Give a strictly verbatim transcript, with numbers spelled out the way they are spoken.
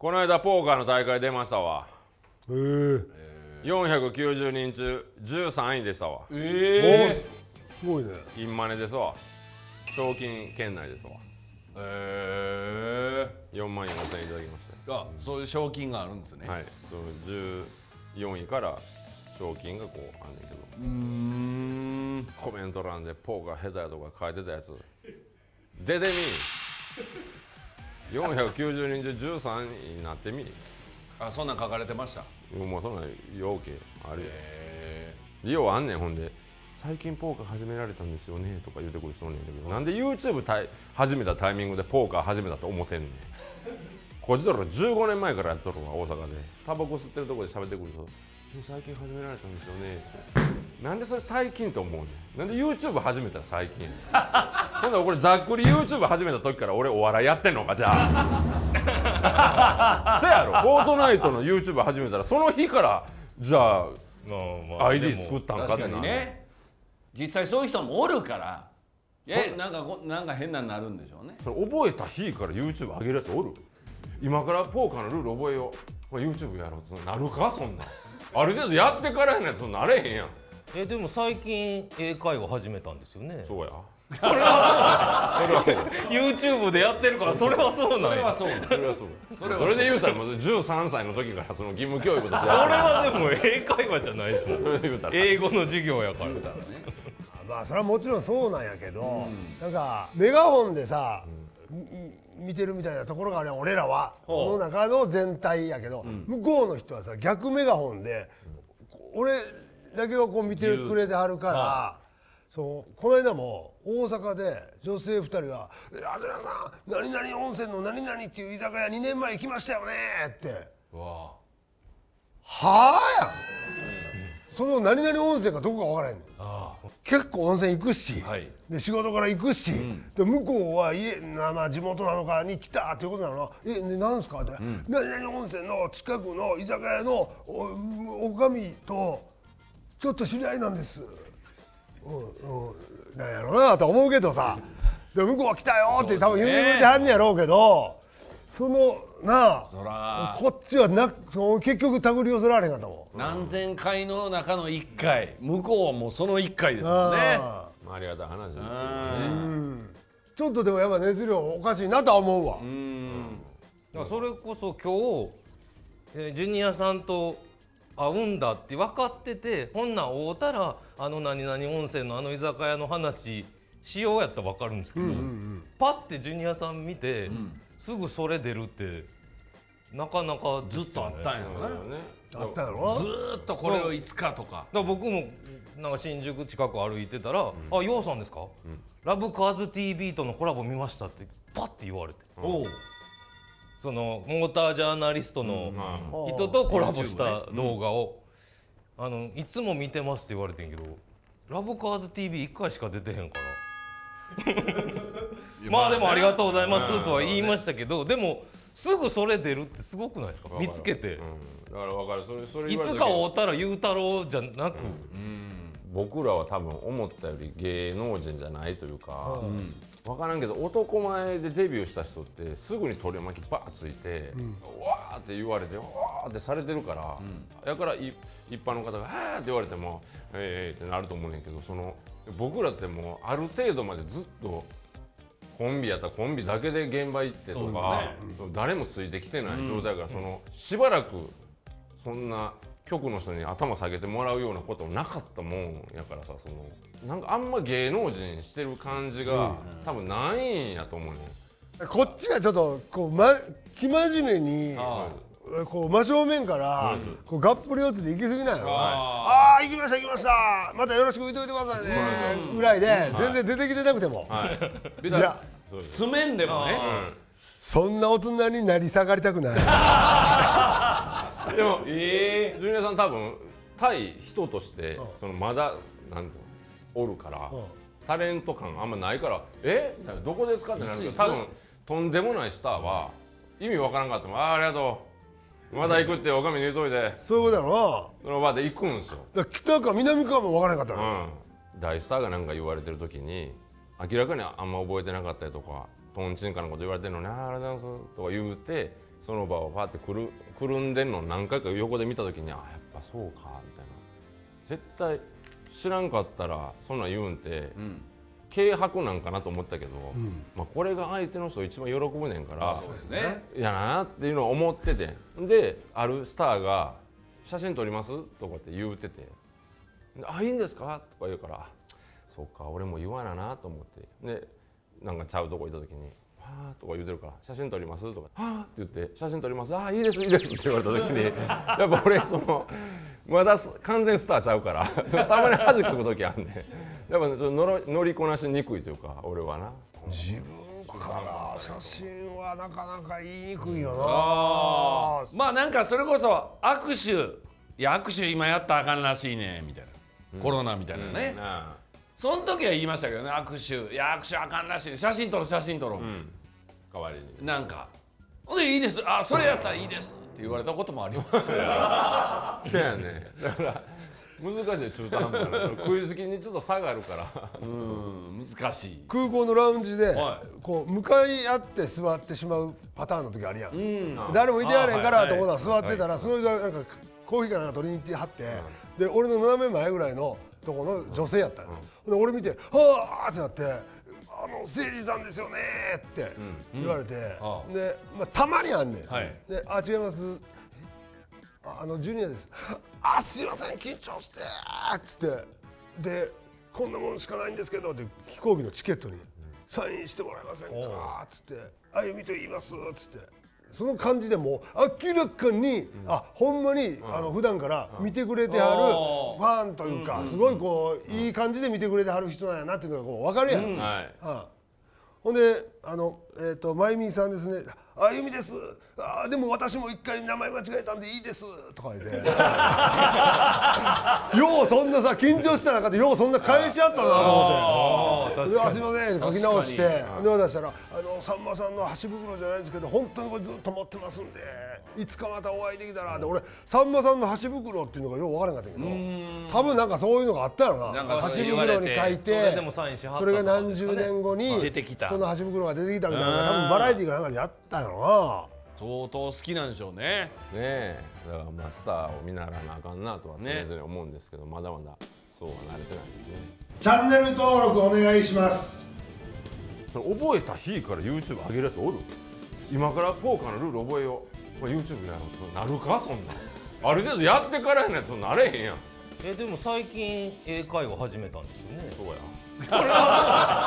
この間ポーカーの大会出ましたわ。 へえ。 よんひゃくきゅうじゅうにん中じゅうさんいでしたわ。 ええ。すごいね。 インマネですわ。賞金圏内ですわ。 へえ。 よんまんよんせんいただきましあ、そういう賞金があるんですね。 た。はい。そのじゅうよんいから賞金がこうあんねんけど。 うーん。 コメント欄でポーカー下手やとか書いてたやつ。出てみ。よんひゃくきゅうじゅうにん中じゅうさんいになってみ。 あ、そんなん書かれてました。 もうそんな要件あるよ。 へようあんねん。ほんで最近ポーカー始められたんですよねとか言うてくる人おんねんけど、なんで YouTube たい始めたタイミングでポーカー始めたと思ってんねん。こっちとらじゅうごねんまえからやっとるわ。大阪でタバコ吸ってるとこで喋ってくる人、最近始められたんですよね。なんでそれ最近と思うねん。なんで YouTube 始めたら最近やねん。ほんならこれざっくり YouTube 始めた時から俺お笑いやってんのかじゃあ。せやろ。フォートナイトの YouTube 始めたらその日からじゃあアイディー 作ったんかって確かなにね。実際そういう人もおるから。え、なんかこなんか変なになるんでしょうね。 それ覚えた日から YouTube 上げるやつおる。今からポーカーのルール覚えよう。これ YouTube やろうってなるかそんな。ある程度やってからやないとなれへんやん。 えでも最近英会話始めたんですよね。 そうや。 それはそれはそう。 YouTube でやってるからそれはそうなんや。 それはそう。 それはそう。それで言うたらもうじゅうさんさいの時からその義務教育としてそれはでも英会話じゃないですもん。 それで言うたら英語の授業やから。 まあそれはもちろんそうなんやけど、なんかメガホンでさ、見てるみたいなところがあるやん俺らは。この中の全体やけど、向こうの人はさ逆メガホンで俺だけはこう見てくれてはるから、そうこの間も大阪で女性ふたりが「あずらさん何々温泉の何々っていう居酒屋にねんまえ行きましたよね」って「はあ?」やん。その何々温泉がどこか分からへんねん。結構温泉行くし、はい、で仕事から行くし、うん、で向こうは家、まあ、地元なのかに来たっていうことなの。え、ね、なんすかって、うん、何々温泉の近くの居酒屋のおおかみとちょっと知り合いなんです。うん、うん、なんやろうなと思うけどさ、で向こうは来たよって多分言うてくれてはんねやろうけど、そのなあこっちはなその結局手繰り寄せられへんかったもん。 何千回の中のいっかい、向こうはもうそのいっかいですもんね。 ありがたい話ですよね。 ちょっとでもやっぱ熱量おかしいなとは思うわ。 うんだからそれこそ今日、えー、ジュニアさんと会うんだって分かってて、ほんなん会うたらあの何々温泉のあの居酒屋の話しようやったら分かるんですけど、うんうんうん、パッてジュニアさん見て、うん、すぐそれ出るってなかなか、 ね、ずっとあったんやろね。 あったやろ。 ずーっとこれをいつかとか。 だから僕もなんか新宿近く歩いてたら「うん、あ、ようさんですか、うん、ラブカーズ ティーブイ とのコラボ見ました」ってパッて言われて、うん、そのモータージャーナリストの人とコラボした動画を「あのいつも見てます」って言われてんけど、ラブカーズ ティーブイいっかいしか出てへんからまあでも「ありがとうございます」とは言いましたけど、でもすぐそれ出るってすごくないですか。見つけて、うん、 だから分かる。それそれいつか会うたらゆうたろうじゃなく、うん、 僕らは多分思ったより芸能人じゃないというか、うん、分からんけど男前でデビューした人ってすぐに取り巻きバーついて、うん、わーって言われてわーってされてるから、うん、だから一般の方が「あー」って言われても「えー」ってなると思うねんけど、その僕らってもうある程度までずっとコンビやったらコンビだけで現場行ってとか、ね、誰もついてきてない状態から、うん、そのしばらくそんな局の人に頭下げてもらうようなことなかったもんやからさ、そのなんかあんま芸能人してる感じが、うん、多分ないんやと思うね。 こっちがちょっとこう、ま、生真面目にこう真正面からこうがっぷり四つで行き過ぎないの。ああ行きました行きました、またよろしく言っておいてくださいねぐらいで全然出てきてなくても、 いや詰めんでもね、 そんな大人になり下がりたくない。 でも、えー、ジュニアさん多分対人としてそのまだなんていうのおるから、タレント感あんまないから「えどこですか?」ってなるけど、多分とんでもないスターは意味わからんかっても「ああありがとうまだ行くっておかみに言うといて」 そういうことやろな。 その場で行くんですよ。 だ北か南かもわからなかったの、 うん、大スターがなんか言われてる時に明らかにあんま覚えてなかったりとか、とんちんかなこと言われてるのに「ああありがとうございます」とか言うてその場をパーってくるくるんでんの何回か横で見た時にあやっぱそうかみたいな絶対知らんかったらそんなん言うんて、うん、軽薄なんかなと思ったけど、うん、まあこれが相手の人一番喜ぶねんからそうですねいやなっていうのを思っててであるスターが「写真撮ります?」とかって言うてて「あいいんですか?」とか言うから「そうか俺も言わなな」と思ってでなんかちゃうとこ行った時に「はあ」とか言うてるから「写真撮ります?」とか「はあ」って言って「写真撮ります?」「ああいいですいいです」って言われた時にやっぱ俺そのまだ完全スターちゃうからたまに恥かく時あんねやっぱ乗乗りこなしにくいというか俺はな自分から写真はなかなか言いにくいよな、 あまあなんかそれこそ握手いや握手今やったらあかんらしいねみたいな、うん、コロナみたいなね、うん、その時は言いましたけどね握手いや握手あかんらしい写真撮ろう写真撮ろう、うん、 代わりになんかほんでいいですあそれやったらいいですって言われたこともありますそうやねだから難しい中途半端な食いつきにちょっと差があるからうん難しい空港のラウンジで、はい、こう向かい合って座ってしまうパターンの時あるやん、うん、誰もいてやれへんからと思ったら座ってたら、はい、その人がなんかコーヒーかなんか取りに行ってはって、はい、で俺の斜め前ぐらいのとこの女性やったよ、うん、で俺見て「はあ!」ってなって「あの誠司さんですよね」って言われて、うん、で、まあ、たまにあんねん、はい、で「あ違いますあのジュニアです」あすいません緊張してっつってでこんなもんしかないんですけどって飛行機のチケットにサインしてもらえませんかっつってあゆみと言いますっつってその感じでもう明らかに、うん、あほんまに、うん、あの普段から見てくれてはるファンというか、うん、すごいこう、うん、いい感じで見てくれてはる人なんやなっていうのがこう分かるやん、うんはい、ほんであのえっ、ー、とまゆみさんですねあゆみですあでも私も一回名前間違えたんでいいですとか言ってようそんなさ緊張した中でようそんな返し合ったなと思って「あすいません」書き直してで渡したらあのさんまさんの箸袋じゃないですけど本当にこれずっと持ってますんでいつかまたお会いできたらって俺さんまさんの箸袋っていうのがよう分からなかったけど多分なんかそういうのがあったよな箸袋に書いてそれが何十年後にその箸袋が出てきたみたいな多分バラエティーかなんかでやったよな相当好きなんでしょうね。ねえ、だからまあスターを見習わなあかんなとは常々思うんですけど、ね、まだまだそうは慣れてないですね。 チャンネル登録お願いします。 それ覚えた日から YouTube 上げるやつおる？今から効果のルール覚えよう。これ YouTube やろうとなるかそんな。ある程度やってからやないとなれへんやん。 えでも最近英会話始めたんですよね。 そうや。